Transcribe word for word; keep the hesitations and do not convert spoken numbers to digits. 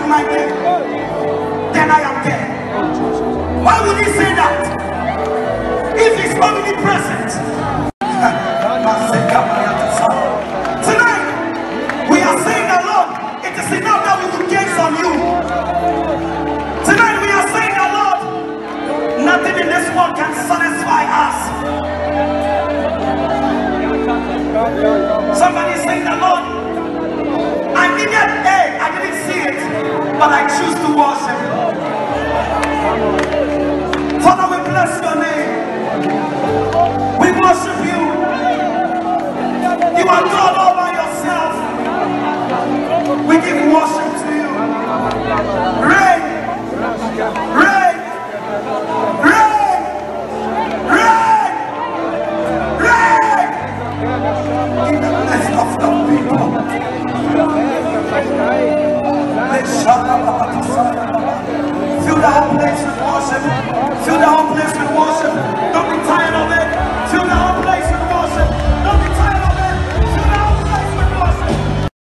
in my name, then I am there. Why would he say that? If he's omnipresent. Tonight, we are saying alone, it is enough that we will gaze on you. Tonight, we are saying alone, nothing in this world can satisfy us. Somebody is saying alone, I needed A, I didn't see it, but I choose to worship.